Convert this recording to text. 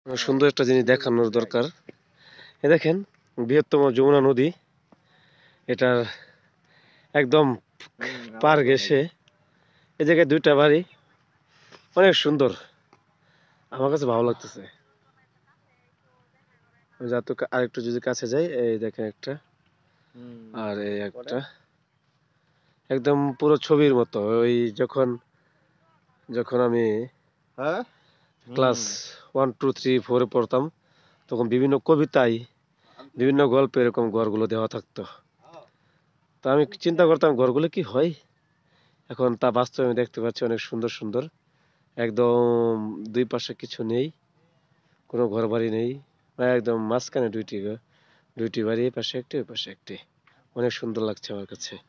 সুন্দর একটা জিনিস দেখানোর দরকার। এ দেখেন, বৃহত্তম যমুনা নদী, এটার একদম পার ঘেঁষে এই জায়গায় দুইটা বাড়ি, অনেক সুন্দর, আমার কাছে ভালো লাগতেছে। আরেকটু যদি কাছে যাই, এই দেখেন একটা, আর এই একটা, একদম পুরো ছবির মতো। ওই যখন যখন আমি ক্লাস 1 2 3 4 পড়তাম, তখন বিভিন্ন কবিতায়, বিভিন্ন গল্পে এরকম ঘরগুলো দেওয়া থাকতো। তা আমি চিন্তা করতাম ঘরগুলো কি হয়, এখন তা বাস্তবে আমি দেখতে পাচ্ছি অনেক সুন্দর সুন্দর। একদম দুই পাশে কিছু নেই, কোনো ঘর বাড়ি নেই, একদম মাঝখানে দুইটি বাড়ি, এই পাশে একটি ওই পাশে একটি, অনেক সুন্দর লাগছে আমার কাছে।